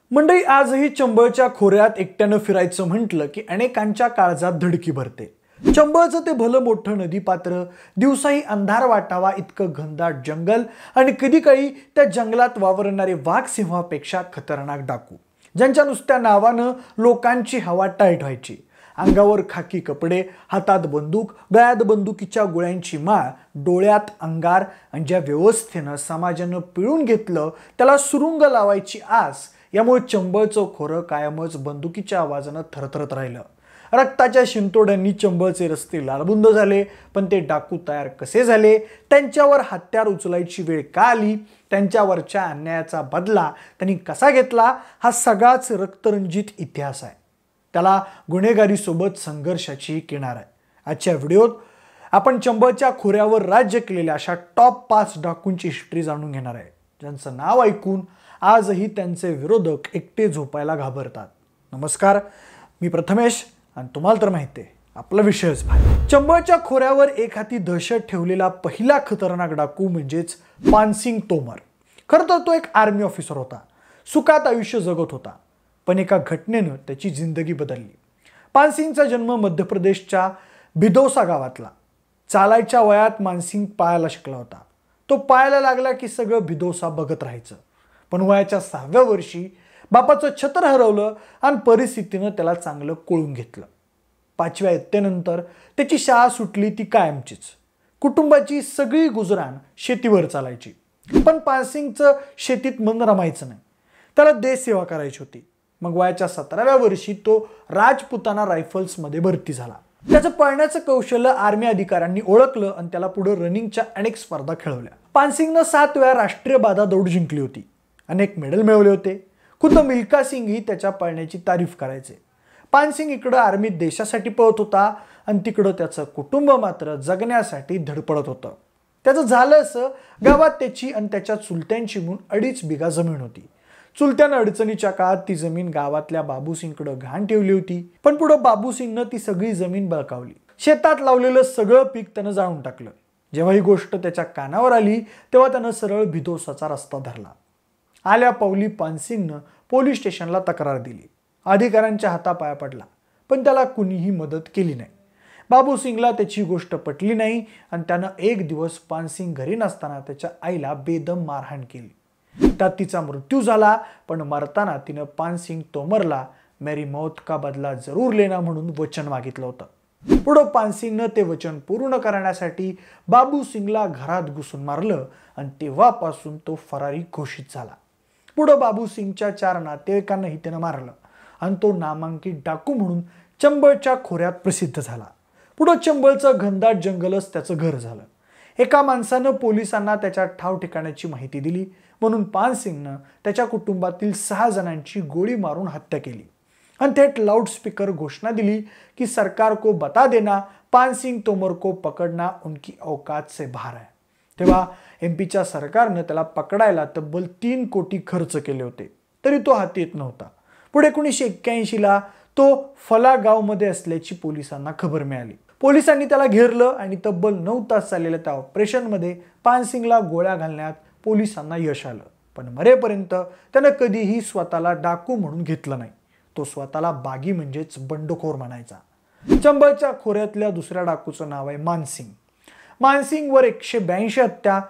मंडळी, आजही चंबळच्या खोऱ्यात एकट्यानं फिरायचं म्हटलं की अनेकांच्या काळजात धडकी भरते. चंबळचं ते भलं मोठं नदीपात्र, दिवसाही अंधार वाटावा इतकं घनदाट जंगल आणि कधी काळी त्या जंगलात वावरणारे वाघ सिंहापेक्षा खतरनाक डाकू, ज्यांच्या नुसत्या नावानं लोकांची हवा टाईट व्हायची. अंगावर खाकी कपडे, हातात बंदूक, गळ्यात बंदुकीच्या गोळ्यांची माळ, डोळ्यात अंगार आणि ज्या व्यवस्थेनं समाजानं पिळून घेतलं त्याला सुरुंग लावायची आस, यामुळे चंबळचं खोरं कायमच बंदुकीच्या आवाजानं थरथरत राहिलं. रक्ताच्या शिंतोड्यांनी चंबळचे रस्ते लालबुंद झाले. पण ते डाकू तयार कसे झाले, त्यांच्यावर हत्यार उचलायची वेळ का आली, त्यांच्यावरच्या अन्यायाचा बदला त्यांनी कसा घेतला, हा सगळाच रक्तरंजित इतिहास आहे. त्याला गुन्हेगारीसोबत संघर्षाची किनार आहे. आजच्या व्हिडिओत आपण चंबळच्या खोऱ्यावर राज्य केलेल्या अशा टॉप 5 डाकूंची हिस्ट्री जाणून घेणार आहे, ज्यांचं नाव ऐकून आजही त्यांचे विरोधक एकटे झोपायला घाबरतात. नमस्कार, मी प्रथमेश आणि तुम्हाला तर माहिती आहे आपला विषयच भाई. चंबळच्या खोऱ्यावर एक हाती दहशत ठेवलेला पहिला खतरनाक डाकू म्हणजेच पानसिंग तोमर. खरं तर तो एक आर्मी ऑफिसर होता, सुखात आयुष्य जगत होता. पण एका घटनेनं त्याची जिंदगी बदलली. पानसिंगचा जन्म मध्य प्रदेशच्या भिदौसा गावातला. चालायच्या वयात मानसिंग पायाला शिकला होता. तो पायाला लागला की सगळं भिदौसा बघत राहायचं. पण वयाच्या 6व्या वर्षी बापाचं छत्र हरवलं आणि परिस्थितीनं त्याला चांगलं कोळून घेतलं. 5व्या इयत्तेनंतर त्याची शाळा सुटली ती कायमचीच. कुटुंबाची सगळी गुजराण शेतीवर चालायची. पण पानसिंगचं शेतीत मन रमायचं नाही. त्याला देशसेवा करायची होती. मग वयाच्या 17व्या वर्षी तो राजपुताना रायफल्समध्ये भरती झाला. त्याचं पळण्याचं कौशल्य आर्मी अधिकाऱ्यांनी ओळखलं आणि त्याला पुढे रनिंगच्या अनेक स्पर्धा खेळवल्या. पानसिंगनं 7 वेळा राष्ट्रीय बाधा दौड जिंकली होती. अनेक मेडल मिळवले होते. खुद्द मिल्खा सिंगही त्याच्या पळण्याची तारीफ करायचे. पानसिंग इकडं आर्मीत देशासाठी पळत होता आणि तिकडं त्याचं कुटुंब मात्र जगण्यासाठी धडपडत होतं. त्याचं झालं असं, गावात त्याची आणि त्याच्या चुलत्यांची म्हणून 2.5 बिघा जमीन होती. चुलत्यानं अडचणीच्या काळात ती जमीन गावातल्या बाबूसिंगकडं घाण ठेवली होती. पण पुढं बाबूसिंगनं ती सगळी जमीन बळकावली. शेतात लावलेलं सगळं पीक त्यानं जाळून टाकलं. जेव्हा ही गोष्ट त्याच्या कानावर आली तेव्हा त्यानं सरळ भिदौसाचा रस्ता धरला. आल्या पावली पानसिंगनं पोलीस स्टेशनला तक्रार दिली. अधिकाऱ्यांच्या हातापाया पडला, पण त्याला कुणीही मदत केली नाही. बाबूसिंगला त्याची गोष्ट पटली नाही आणि त्यानं एक दिवस पानसिंग घरी नसताना त्याच्या आईला बेदम मारहाण केली. त्यात तिचा मृत्यू झाला. पण मरताना तिनं पानसिंग तोमरला मेरी मौत का बदला जरूर लेना म्हणून वचन मागितलं होतं. पुढं पानसिंगनं ते वचन पूर्ण करण्यासाठी बाबूसिंगला घरात घुसून मारलं आणि तेव्हापासून तो फरारी घोषित झाला. पुढं बाबूसिंगच्या 4 नातेवाईकांनाही त्यानं मारलं आणि तो नामांकित डाकू म्हणून चंबळच्या खोऱ्यात प्रसिद्ध झाला. पुढं चंबळचं घनदाट जंगलच त्याचं घर झालं. एका माणसानं पोलिसांना त्याच्या ठाव ठिकाणाची माहिती दिली म्हणून पानसिंगनं त्याच्या कुटुंबातील 6 जणांची गोळी मारून हत्या केली आणि थेट लाऊडस्पीकर घोषणा दिली की सरकार को बता देना, पानसिंग तोमर को पकडना उनकी औकात से बाहर है. तेव्हा एमपीच्या सरकारनं त्याला पकडायला तब्बल 3 कोटी खर्च केले होते, तरी तो हाती येत नव्हता. पुढे 1981ला तो फला गावमध्ये असल्याची पोलिसांना खबर मिळाली. पोलिसांनी त्याला घेरलं आणि तब्बल 9 तास चाललेल्या त्या ऑपरेशनमध्ये पानसिंगला गोळ्या घालण्यात पोलिसांना यश आलं. पण मरेपर्यंत त्यानं कधीही स्वतःला डाकू म्हणून घेतलं नाही. तो स्वतःला बागी म्हणजेच बंडखोर म्हणायचा. चंबळच्या खोऱ्यातल्या दुसऱ्या डाकूचं नाव आहे मानसिंग. मानसिंगवर 182 हत्या,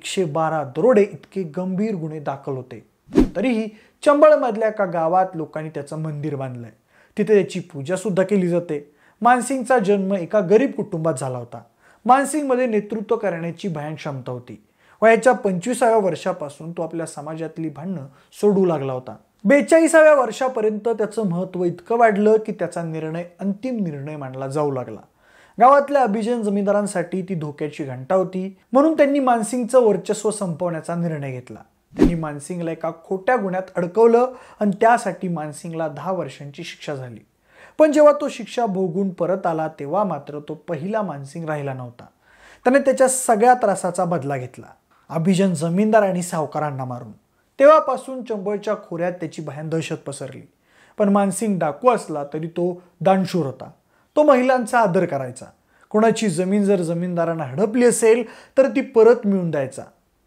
112 दरोडे इतके गंभीर गुन्हे दाखल होते. तरीही चंबळमधल्या एका गावात लोकांनी त्याचं मंदिर बांधलंय. तिथे त्याची पूजा सुद्धा केली जाते. मानसिंगचा जन्म एका गरीब कुटुंबात झाला होता. मानसिंगमध्ये नेतृत्व करण्याची भयान क्षमता होती. वयाच्या 25व्या वर्षापासून तो आपल्या समाजातली भांडणं सोडू लागला होता. 42व्या वर्षापर्यंत त्याचं महत्त्व इतकं वाढलं की त्याचा निर्णय अंतिम निर्णय मानला जाऊ लागला. गावातल्या अभिजन जमीनदारांसाठी ती धोक्याची घंटा होती. म्हणून त्यांनी मानसिंगचं वर्चस्व संपवण्याचा निर्णय घेतला. त्यांनी मानसिंगला एका खोट्या गुन्ह्यात अडकवलं आणि त्यासाठी मानसिंगला 10 वर्षांची शिक्षा झाली. पण जेव्हा तो शिक्षा भोगून परत आला तेव्हा मात्र तो पहिला मानसिंग राहिला नव्हता. त्याने त्याच्या सगळ्या त्रासाचा बदला घेतला, अभिजन जमीनदार आणि सावकारांना मारून. तेव्हापासून चंबळच्या खोऱ्यात त्याची भयान दहशत पसरली. पण मानसिंग डाकू असला तरी तो दानशूर होता. तो महिलांचा आदर करायचा. कोणाची जमीन जर जमीनदारांना हडपली असेल तर ती परत मिळवून द्यायचा.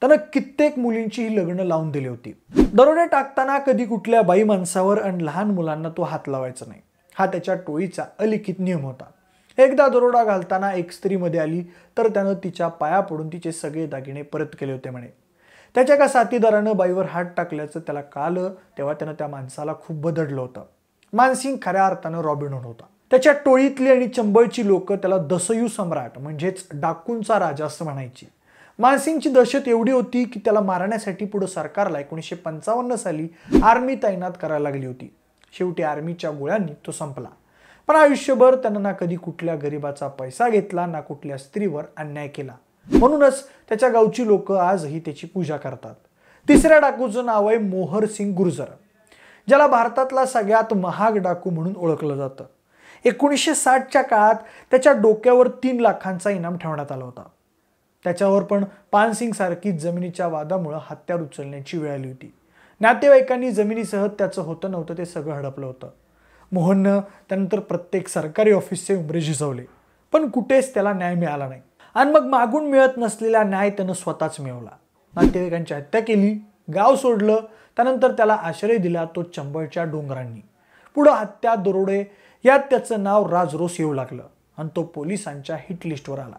त्यानं कित्येक मुलींचीही लग्न लावून दिली होती. दरोडे टाकताना कधी कुठल्या बाई माणसावर आणि लहान मुलांना तो हात लावायचा नाही. हा त्याच्या टोळीचा अलिखित नियम होता. एकदा दरोडा घालताना एक स्त्री मध्ये आली तर त्यानं तिच्या पाया पडून तिचे सगळे दागिने परत केले होते म्हणे. त्याच्या एका साथीदारानं बाईवर हात टाकल्याचं त्याला कळलं तेव्हा त्यानं त्या माणसाला खूप बदडलं होतं. मानसिंग खऱ्या अर्थानं रॉबिनहूड होता. त्याच्या टोळीतली आणि चंबळची लोक त्याला दसयू सम्राट म्हणजेच डाकूंचा राजा असं म्हणायची. मानसिंगची दहशत एवढी होती की त्याला मारण्यासाठी पुढे सरकारला 1955 साली आर्मी तैनात करायला लागली होती. शेवटी आर्मीच्या गोळ्यांनी तो संपला. पण आयुष्यभर त्यानं ना कधी कुठल्या गरीबाचा पैसा घेतला ना कुठल्या स्त्रीवर अन्याय केला. म्हणूनच त्याच्या गावची लोक आजही त्याची पूजा करतात. तिसऱ्या डाकूचं नाव आहे मोहर सिंग गुर्जर, ज्याला भारतातला सगळ्यात महाग डाकू म्हणून ओळखलं जातं. 1960च्या काळात त्याच्या डोक्यावर 3 लाखांचा इनाम ठेवण्यात आला होता. त्याच्यावर पण पानसिंग सारखीच जमिनीच्या वादामुळे हत्यार उचलण्याची वेळ आली होती. नातेवाईकांनी जमिनीसह त्याचं होतं नव्हतं ते सगळं हडपलं होतं. मोहननं त्यानंतर प्रत्येक सरकारी ऑफिसचे उंबरे झिजवले, पण कुठेच त्याला न्याय मिळाला नाही. आणि मग मागून मिळत नसलेला न्याय त्यानं स्वतःच मिळवला. नातेवाईकांची हत्या केली, गाव सोडलं, त्यानंतर त्याला आश्रय दिला तो चंबळच्या डोंगरांनी. पुढं हत्या, दरोडे यात त्याचं नाव राजरोस येऊ लागलं आणि तो पोलिसांच्या हिट लिस्टवर आला.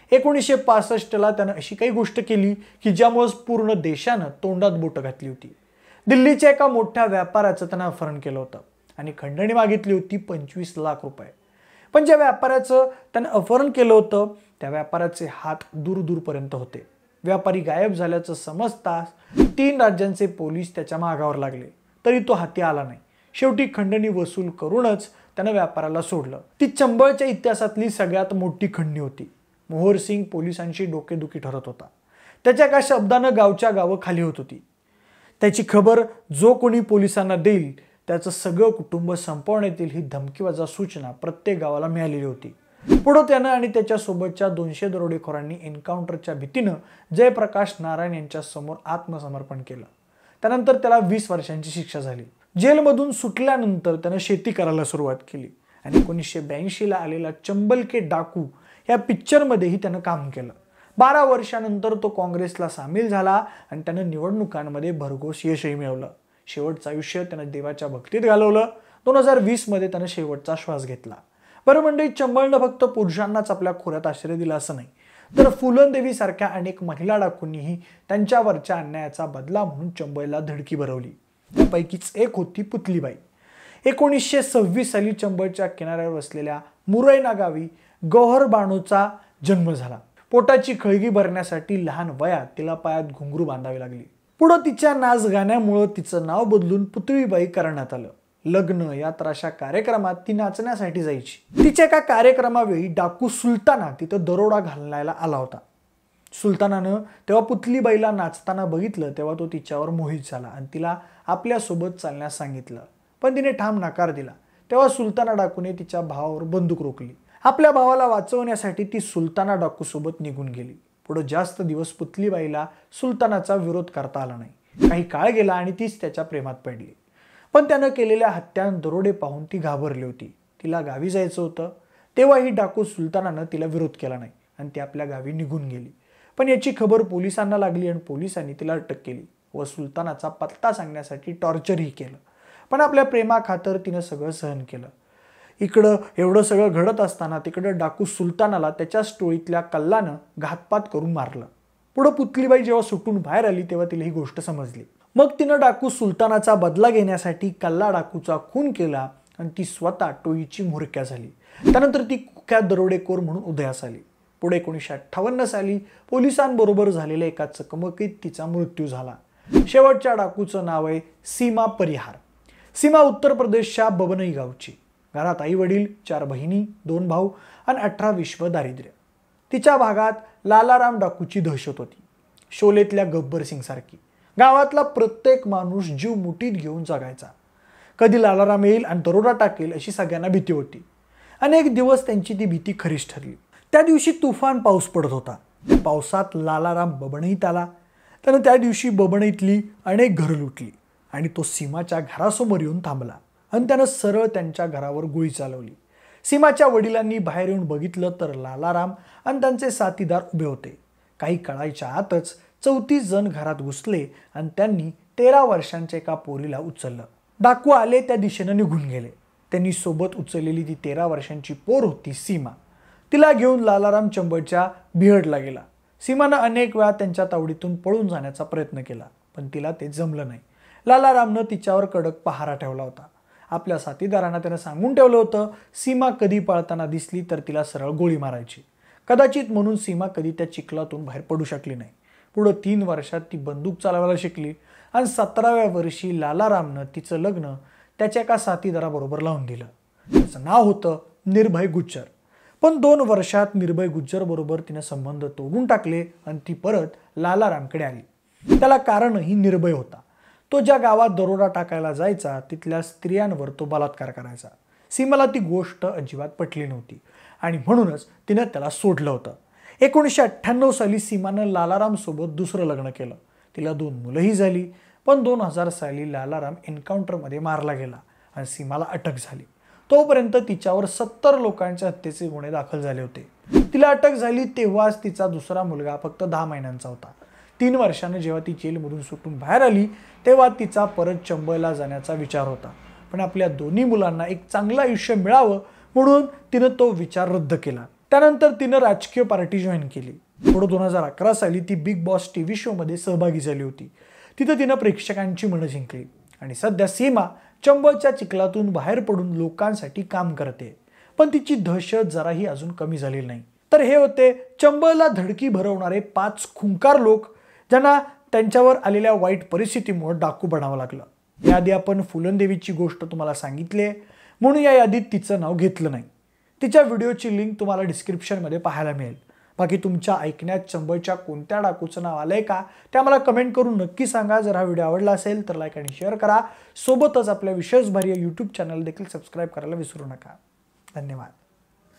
1965ला त्यानं अशी काही गोष्ट केली की ज्यामुळे पूर्ण देशानं तोंडात बोटं घातली होती. दिल्लीच्या एका मोठ्या व्यापाऱ्याचं त्यानं अपहरण केलं होतं आणि खंडणी मागितली होती 25 लाख रुपये. पण ज्या व्यापाऱ्याचं त्यानं अपहरण केलं होतं त्या व्यापाऱ्याचे हात दूरपर्यंत होते. व्यापारी गायब झाल्याचं समजताच 3 राज्यांचे पोलीस त्याच्या मागावर लागले, तरी तो हाती आला नाही. शेवटी खंडणी वसूल करूनच त्यानं व्यापाऱ्याला सोडलं. ती चंबळच्या इतिहासातली सगळ्यात मोठी खंडणी होती. मोहर सिंग पोलिसांची डोकेदुखी ठरत होता. त्याच्या एका शब्दानं गावच्या गावं खाली होत होती. त्याची खबर जो कोणी पोलिसांना देईल त्याचं सगळं कुटुंब संपवण्यात येईल ही धमकीवाजा सूचना प्रत्येक गावाला मिळालेली होती. पुढे त्यानं आणि त्याच्या सोबतच्या 200 दरोडेखोरांनी एन्काउंटरच्या भीतीनं जयप्रकाश नारायण यांच्या समोर आत्मसमर्पण केलं. त्यानंतर त्याला 20 वर्षांची शिक्षा झाली. जेलमधून सुटल्यानंतर त्यानं शेती करायला सुरुवात केली आणि 1982ला आलेला चंबल के डाकू या पिक्चरमध्येही त्यानं काम केलं. 12 वर्षानंतर तो काँग्रेसला सामील झाला आणि त्यानं निवडणुकांमध्ये भरघोस यशही मिळवलं. शेवटचं आयुष्य त्यानं देवाच्या भक्तीत घालवलं. 2020 मध्ये त्यानं शेवटचा श्वास घेतला. बरं मंडळी, चंबळनं फक्त पुरुषांनाच आपल्या खोऱ्यात आश्रय दिला असं नाही, तर फुलनदेवी सारख्या अनेक महिला डाकूंनीही त्यांच्यावरच्या अन्यायाचा बदला म्हणून चंबळला धडकी भरवली. त्यापैकीच एक होती पुतलीबाई. 1926 साली चंबळच्या किनाऱ्यावर वसलेल्या मुरैना गावी गौहर बानोचा जन्म झाला. पोटाची खळगी भरण्यासाठी लहान वयात तिला पायात घुंगरू बांधावी लागली. पुढे तिच्या नाच गाण्यामुळे तिचं नाव बदलून पुतळीबाई करण्यात आलं. लग्न, यात्रा अशा कार्यक्रमात ती नाचण्यासाठी जायची. तिच्या एका कार्यक्रमावेळी डाकू सुलताना तिथं दरोडा घालायला आला होता. सुलतानानं तेव्हा पुतलीबाईला नाचताना बघितलं तेव्हा तो तिच्यावर मोहित झाला आणि तिला आपल्यासोबत चालण्यास सांगितलं, पण तिने ठाम नकार दिला. तेव्हा सुलताना डाकूने तिच्या भावावर बंदूक रोखली. आपल्या भावाला वाचवण्यासाठी ती सुलताना डाकू सोबत निघून गेली. पुढे जास्त दिवस पुतलीबाईला सुलतानाचा विरोध करता आला नाही. काही काळ गेला आणि तीच त्याच्या प्रेमात पडली. पण त्यानं केलेल्या हत्या दरोडे पाहून ती घाबरली होती. तिला गावी जायचं होतं तेव्हाही डाकू सुलतानानं तिला विरोध केला नाही आणि ती आपल्या गावी निघून गेली. पण याची खबर पोलिसांना लागली आणि पोलिसांनी तिला अटक केली व सुलतानाचा पत्ता सांगण्यासाठी टॉर्चरही केलं. पण आपल्या प्रेमाखातर तिनं सगळं सहन केलं. इकडं एवढं सगळं घडत असताना तिकडं डाकू सुलतानाला त्याच्याच टोळीतल्या कल्लानं घातपात करून मारलं. पुढे पुतलीबाई जेव्हा सुटून बाहेर आली तेव्हा तिला ही गोष्ट समजली. मग तिनं डाकू सुलतानाचा बदला घेण्यासाठी कल्ला डाकूचा खून केला आणि ती स्वतः टोळीची म्होरक्या झाली. त्यानंतर ती कुख्यात दरोडेखोर म्हणून उदयास आली. पुढे 1958 साली पोलिसांबरोबर झालेल्या एका चकमकीत तिचा मृत्यू झाला. शेवटच्या डाकूचं नाव आहे सीमा परिहार. सीमा उत्तर प्रदेशच्या बबनई गावची. घरात आई वडील, 4 बहिणी, 2 भाऊ आणि 18 विश्व दारिद्र्य. तिच्या भागात लालाराम डाकूची दहशत होती, शोलेतल्या गब्बर सिंग सारखी. गावातला प्रत्येक माणूस जीव मुठीत घेऊन जगायचा. कधी लालाराम येईल आणि दरोडा टाकेल अशी सगळ्यांना भीती होती. अनेक दिवस त्यांची ती भीती खरीच ठरली. त्या दिवशी तुफान पाऊस पडत होता. त्या पावसात लालाराम बबणईत आला. त्यानं त्या दिवशी बबणईतली अनेक घरं लुटली आणि तो सीमाच्या घरासमोर येऊन थांबला आणि त्यानं सरळ त्यांच्या घरावर गोळी चालवली. सीमाच्या वडिलांनी बाहेर येऊन बघितलं तर लालाराम आणि त्यांचे साथीदार उभे होते. काही कळायच्या आतच 34 जण घरात घुसले आणि त्यांनी 13 वर्षांच्या एका पोरीला उचललं. डाकू आले त्या दिशेनं निघून गेले. त्यांनी सोबत उचललेली ती 13 वर्षांची पोर होती सीमा. तिला घेऊन लालाराम चंबळच्या बिहडला गेला. सीमानं अनेक वेळा त्यांच्या तावडीतून पळून जाण्याचा प्रयत्न केला, पण तिला ते जमलं नाही. लालारामनं तिच्यावर कडक पहारा ठेवला होता. आपल्या साथीदारांना त्यानं सांगून ठेवलं होतं, सीमा कधी पळताना दिसली तर तिला सरळ गोळी मारायची. कदाचित म्हणून सीमा कधी त्या चिखलातून बाहेर पडू शकली नाही. पुढं 3 वर्षात ती बंदूक चालवायला शिकली आणि 17व्या वर्षी लालारामनं तिचं लग्न त्याच्या एका साथीदाराबरोबर लावून दिलं. त्याचं नाव होतं निर्भय गुज्जर. पण 2 वर्षात निर्भय गुज्जर बरोबर तिने संबंध तोडून टाकले आणि ती परत लालारामकडे आली. त्याला कारणही निर्भय होता. तो ज्या गावात दरोडा टाकायला जायचा तिथल्या स्त्रियांवर तो बलात्कार करायचा. सीमाला ती गोष्ट अजिबात पटली नव्हती आणि म्हणूनच तिनं त्याला सोडलं होतं. 1998 साली सीमानं लालाराम सोबत दुसरं लग्न केलं. तिला 2 मुलंही झाली. पण 2000 साली लालाराम एन्काउंटरमध्ये मारला गेला आणि सीमाला अटक झाली. तोपर्यंत तिच्यावर 70 लोकांच्या हत्येचे गुन्हे दाखल झाले होते. तिला अटक झाली तेव्हाच तिचा दुसरा मुलगा फक्त 10 महिन्यांचा होता. 3 वर्षांनी जेव्हा ती जेलमधून सुटून बाहेर आली तेव्हा तिचा परत चंबळला जाण्याचा विचार होता. पण आपल्या दोन्ही मुलांना एक चांगलं आयुष्य मिळावं म्हणून तिनं तो विचार रद्द केला. त्यानंतर तिनं राजकीय पार्टी जॉईन केली. पुढे 2011 साली ती बिग बॉस टीव्ही शो मध्ये सहभागी झाली होती. तिथं तिनं प्रेक्षकांची मनं जिंकली आणि सध्या सीमा चंबळच्या चिखलातून बाहेर पडून लोकांसाठी काम करते. पण तिची दहशत जराही अजून कमी झालेली नाही. तर हे होते चंबळला धडकी भरवणारे 5 खुंकार लोक ज्यांना त्यांच्यावर आलेल्या वाईट परिस्थितीमुळे डाकू बनावं लागलं. याआधी आपण फुलनदेवीची गोष्ट तुम्हाला सांगितली आहे म्हणून या यादीत तिचं नाव घेतलं नाही. तिच्या व्हिडिओची लिंक तुम्हाला डिस्क्रिप्शनमध्ये पाहायला मिळेल. बाकी तुमच्या ऐकण्यात चंबळच्या कोणत्या डाकूचं नाव आलंय का ते आम्हाला कमेंट करून नक्की सांगा. जर हा व्हिडिओ आवडला असेल तर लाईक आणि शेअर करा. सोबतच आपल्या विशेष भारी यूट्यूब चॅनल देखील सबस्क्राईब करायला विसरू नका. धन्यवाद.